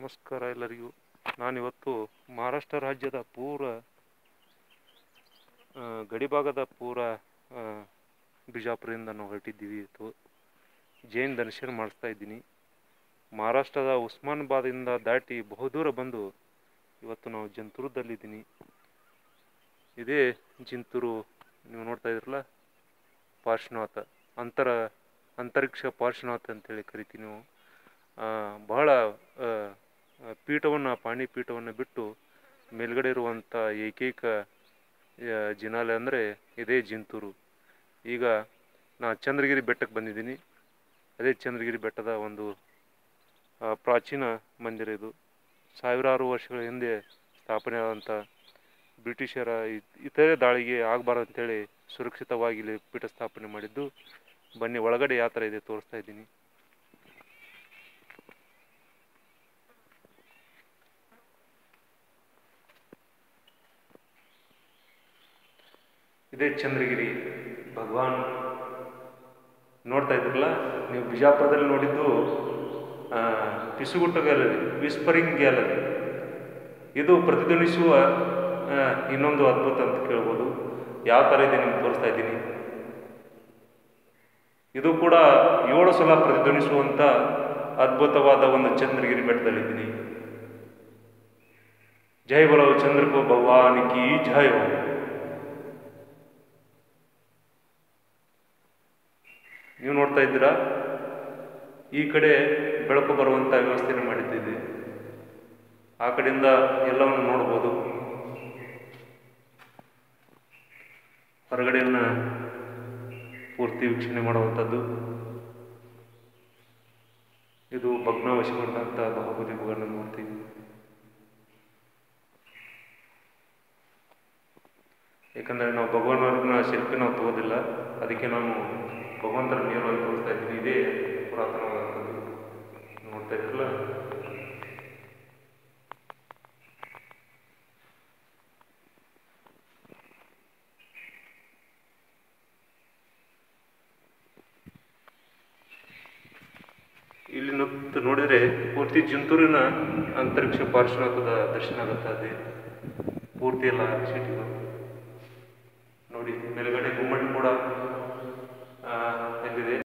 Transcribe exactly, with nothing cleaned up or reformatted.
ನಮಸ್ಕಾರ ಎಲ್ಲರಿಗೂ. ನಾನಿವತ್ತು ಮಹಾರಾಷ್ಟ್ರ ರಾಜ್ಯದ ಪೂರ ಗಡಿಭಾಗದ ಪೂರ ಬಿಜಾಪುರದಿಂದ ನಾವು ಹೊರಟಿದ್ದೀವಿ. ಇವತ್ತು ಜೈನ್ ದರ್ಶನ ಮಾಡಿಸ್ತಾ ಇದ್ದೀನಿ. ಮಹಾರಾಷ್ಟ್ರದ ಉಸ್ಮಾನಾಬಾದಿಂದ ದಾಟಿ ಬಹುದೂರ ಬಂದು ಇವತ್ತು ನಾವು ಜಿಂತೂರದಲ್ಲಿದ್ದೀನಿ. ಇದೇ ಜಿಂತೂರು ನೀವು ನೋಡ್ತಾ ಇದ್ರಲ್ಲ, ಪಾರ್ಶ್ವನಾಥ ಅಂತರ ಅಂತರಿಕ್ಷ ಪಾರ್ಶ್ವನಾಥ ಅಂತೇಳಿ ಕರಿತೀವಿ ನಾವು. ಬಹಳ ಪೀಠವನ್ನು ಪಾಣಿ ಪೀಠವನ್ನು ಬಿಟ್ಟು ಮೇಲ್ಗಡೆ ಇರುವಂಥ ಏಕೈಕ ಜಿನಾಲಯ ಅಂದರೆ ಇದೇ ಜಿಂತೂರು. ಈಗ ನಾ ಚಂದ್ರಗಿರಿ ಬೆಟ್ಟಕ್ಕೆ ಬಂದಿದ್ದೀನಿ. ಅದೇ ಚಂದ್ರಗಿರಿ ಬೆಟ್ಟದ ಒಂದು ಪ್ರಾಚೀನ ಮಂದಿರ. ಇದು ಸಾವಿರಾರು ವರ್ಷಗಳ ಹಿಂದೆ ಸ್ಥಾಪನೆ ಆದಂಥ ಬ್ರಿಟಿಷರ ಇತರೆ ದಾಳಿಗೆ ಆಗಬಾರ್ದು ಅಂತೇಳಿ ಸುರಕ್ಷಿತವಾಗಿ ಇಲ್ಲಿ ಪೀಠ ಸ್ಥಾಪನೆ ಮಾಡಿದ್ದು. ಬನ್ನಿ ಒಳಗಡೆ ಯಾವ ಥರ ಇದೆ ತೋರಿಸ್ತಾ ಇದ್ದೀನಿ. ಇದೇ ಚಂದ್ರಗಿರಿ ಭಗವಾನ್. ನೋಡ್ತಾ ಇದ್ರಲ್ಲ ನೀವು, ಬಿಜಾಪುರದಲ್ಲಿ ನೋಡಿದ್ದು ಪಿಸುಗುಟ್ಟ ಗ್ಯಾಲರಿ, ವಿಸ್ಪರಿಂಗ್ ಗ್ಯಾಲರಿ. ಇದು ಪ್ರತಿಧ್ವನಿಸುವ ಇನ್ನೊಂದು ಅದ್ಭುತ ಅಂತ ಕೇಳ್ಬೋದು. ಯಾವ ಥರ ಇದೆ ನಿಮ್ಗೆ ತೋರಿಸ್ತಾ ಇದ್ದೀನಿ. ಇದು ಕೂಡ ಏಳು ಸಲ ಪ್ರತಿಧ್ವನಿಸುವಂಥ ಅದ್ಭುತವಾದ ಒಂದು ಚಂದ್ರಗಿರಿ ಬೆಟ್ಟದಲ್ಲಿದ್ದೀನಿ. ಜೈ ಬಲೋ ಚಂದ್ರಕೋ ಭಗವಾನ್ ಕಿ ಜೈ ಹೋ. ನೀವು ನೋಡ್ತಾ ಇದ್ದೀರಾ, ಈ ಕಡೆ ಬೆಳಕು ಬರುವಂಥ ವ್ಯವಸ್ಥೆಯನ್ನು ಮಾಡಿದ್ದೇವೆ. ಆ ಕಡೆಯಿಂದ ಎಲ್ಲವನ್ನು ನೋಡ್ಬೋದು. ಹೊರಗಡೆಯನ್ನು ಪೂರ್ತಿ ವೀಕ್ಷಣೆ ಮಾಡುವಂಥದ್ದು. ಇದು ಭಗ್ನಾವಶಗೊಂಡಂಥ ಬಾಹುಬಲಿ ಭಗವಾನ್ ಮೂರ್ತಿ. ಯಾಕಂದರೆ ನಾವು ಭಗವಾನವ್ರನ್ನ ಶಿಲ್ಪಿ ನಾವು ತಗೋದಿಲ್ಲ, ಅದಕ್ಕೆ ನಾನು ಭಗವಂತರ ನೇರವಾಗಿ ತೋರಿಸ್ತಾ ಇದ್ದೀನಿ. ಇದೇ ಪುರಾತನವಾದಂಥದ್ದು ನೋಡ್ತಾ ಇದ್ರಲ್ಲ. ಇಲ್ಲಿ ನೋಡಿದರೆ ಪೂರ್ತಿ ಜಿಂತೂರಿನ ಅಂತರಿಕ್ಷ ಪಾರ್ಶ್ವನಾಥದ ದರ್ಶನ ಆಗುತ್ತದೆ. ಪೂರ್ತಿ ಎಲ್ಲ ಸಿಟಿಗಳು ನೋಡಿ, ಮೇಲ್ಗಡೆ